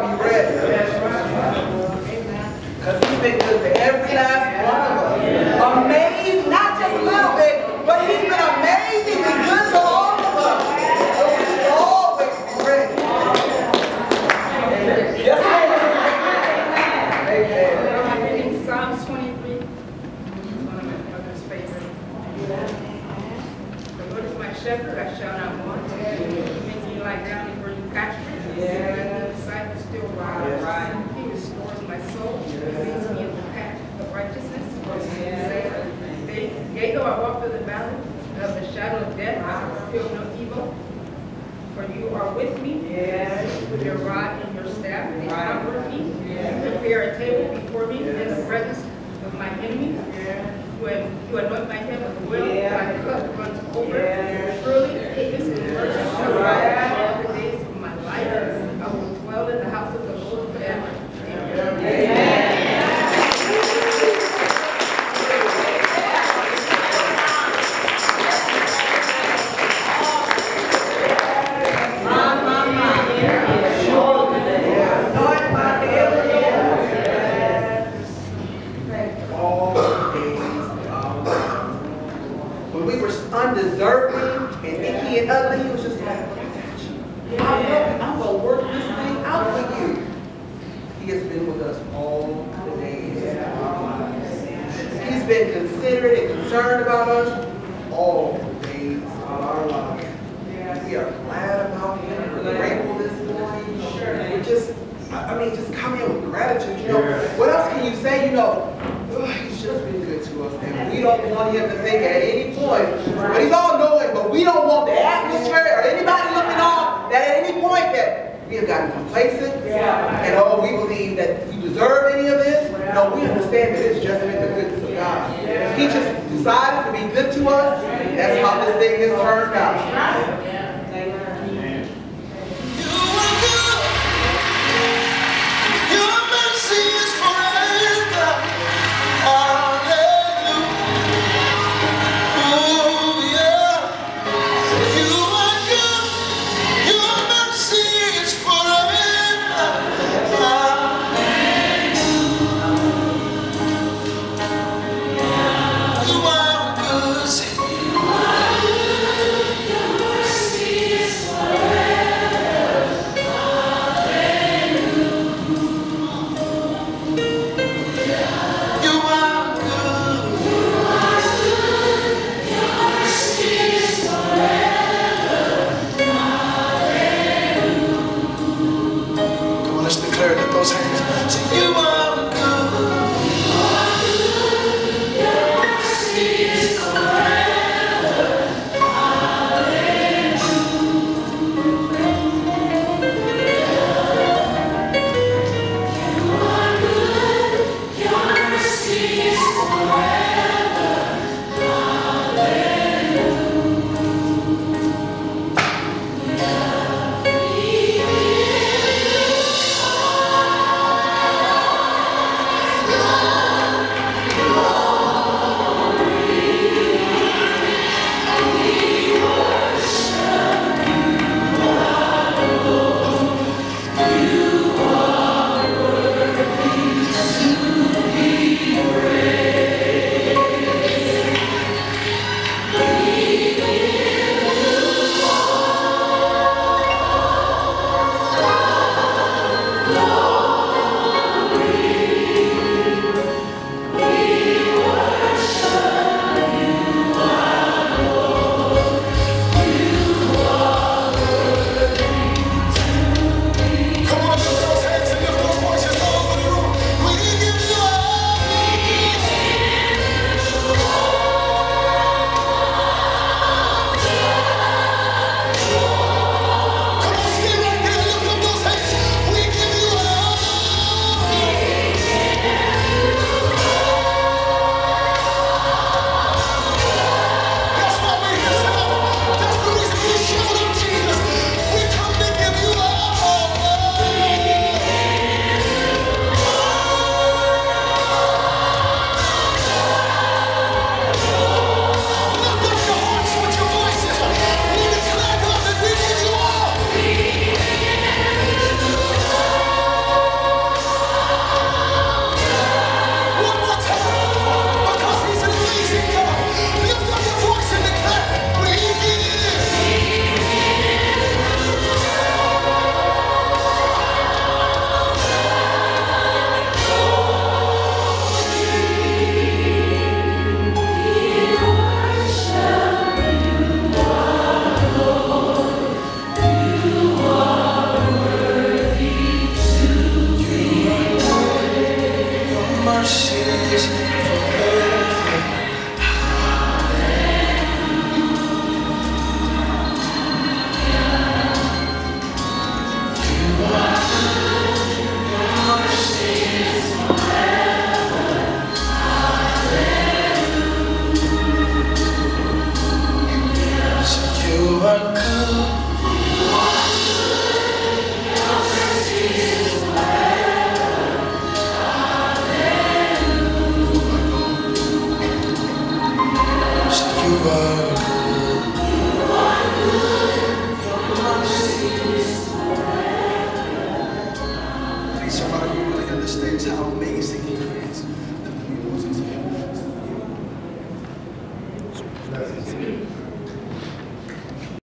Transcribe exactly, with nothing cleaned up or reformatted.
to be ready. Because he's been good to every last one of us. Amazing, not just a little bit, but he's been amazingly good to all of us. So we should always be ready. Yes, Lord. Amen. I'm reading Psalms twenty-three. One of my mother's favorite. The Lord is my shepherd, I shall not want. He makes me lie down in green pastures. He leads me beside the still waters. He restores my soul. He leads me in the path of righteousness for his name's sake. Yea, though I walk through the valley of the shadow of death, I will feel no evil. For you are with me. With your rod and your staff, they comfort me. You prepare a table before me in the presence of my enemies. You anoint my head with oil, my cup runs over. Surely goodness and mercy shall follow all the days of my life. I will dwell in the house of the Lord forever. Amen. Undeserving and icky and ugly, he was just like, I got you. I love you. I'm going to work this thing out for you. He has been with us all the days of our lives. He's been considerate and concerned about us all the days of our lives. We are glad about him. We're grateful this morning. We're just, I mean, just come in with gratitude. You know, what else can you say? You know, he's just been good to us, and we don't want him to think at any point, but he's all knowing, but we don't want the atmosphere or anybody looking on that at any point that we have gotten complacent, and oh, we believe that we deserve any of this. No, we understand that it's just been the goodness of God. He just decided to be good to us, and that's how this thing has turned out. is how amazing He